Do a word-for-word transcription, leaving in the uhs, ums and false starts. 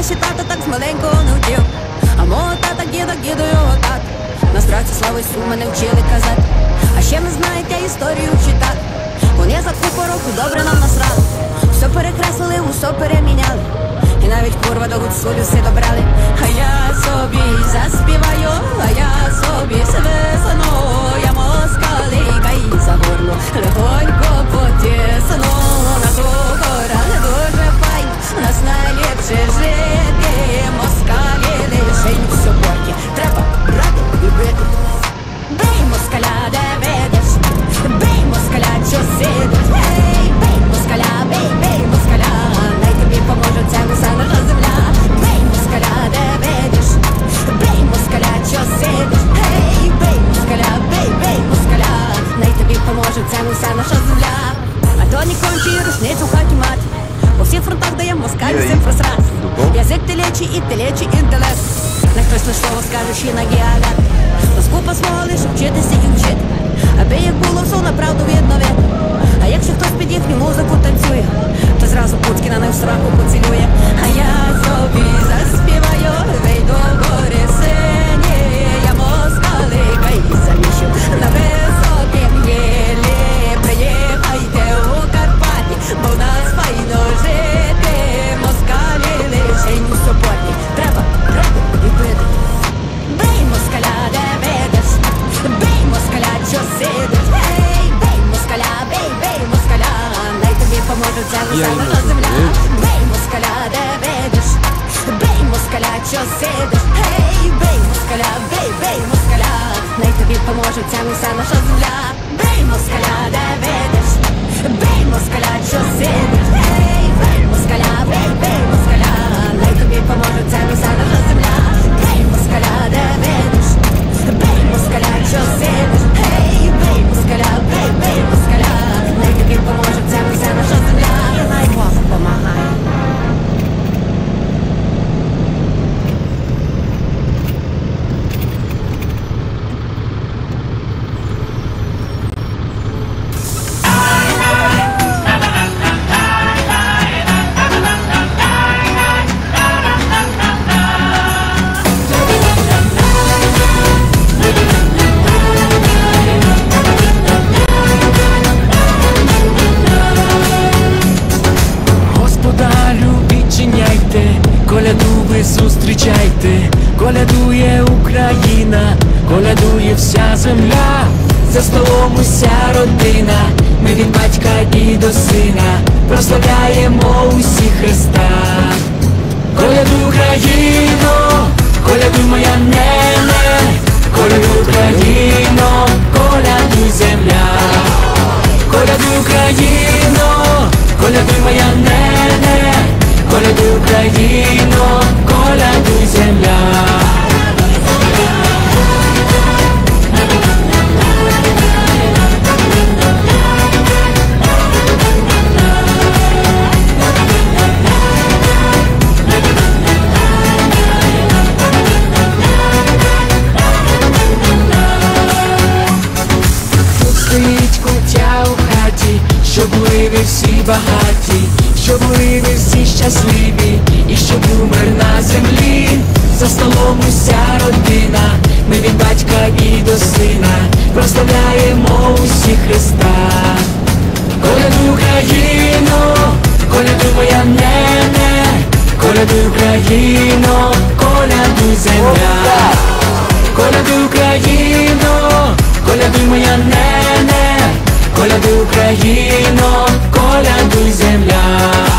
ще тато так з маленького не вчив. А мого тата, діда, діду його тат. На страці слави су мене вчили казати. А ще не знаєте історію читати. Вони за таку пороку добре нам насрали. Все перекреслили, усе переміняли. І навіть курва до гуцулю все добрали. А я собі заспіваю, а я собі свисну. Я москалика і за горло легонько потисну. На ту гора не дуже файн, нас найліпше жити. Москалі лишень в суботі, треба брати і бити. Бей москаля, де видиш, бей москаля, що сидиш. Ей, бей москаля, бей, бей москаля, най тобі поможе ця висадана земля. Бей москаля, де видиш, бей москаля, що сидиш. Ей, бей москаля, бей, бей москаля, най тобі поможе ця вся наша земля. А то не кончи рушницю в хаті мати, по всіх фронтах дає москаль всім просрати. Язик телечий і телечий інтелект, не хтось лиш слово скаже, ще на гіалят. Скупа свого лише вчитися і вчити, аби як було все направду відновити. А якщо хтось під їхню музику танцює, то зразу Пуцьки на них в сраку поцілює. А я собі заспіваю, вийду в гори сині. Я москалика і заміщу на високім гілі. Приїхайте у Карпаті, бо в нас файно жити. Москалі лишень у суботі, треба брати і бити. Бей москаля, де видиш, бей москаля, що сидиш. Ей, бей москаля, бей, бей москаля, най тобі поможе ця висадана земля. Бей москаля, де видиш, бей москаля, що сидиш. Ей, бей москаля, бей, бей москаля, най тобі поможе ця вся наша земля. Бей москаля, де видиш, бей москаля, що сидиш. Ей, бей москаля, бей, бей москаля, най тобі поможе ця вся наша земля. Бей москаля, де видиш, бей москаля, що сидиш. Ей, бей москаля, бей, бей москаля, най тобі поможе ця вся наша земля. І най Бог помагає. Зустрічайте, колядує Україна, колядує вся земля, за столом уся родина, ми від батька і до сина прославляємо усі Христа. Колядуй, Україно, колядуй, моя нене, колядуй, Україно, колядуй, земля. Колядуй, Україно, колядуй, моя нене, колядуй, Україно, колядуй, земля. Тут стоїть кутя у хаті, щоб були ви всі багаті, щоб були ви всі щасливі, і щоб був мир на землі. За столом уся родина, ми від батька і до сина прославляємо усі Христа. Колядуй, Україно, колядуй, моя нене, колядуй, Україно, колядуй, земля. Колядуй, Україно, колядуй, моя нене, колядуй, Україно, колядуй, земля.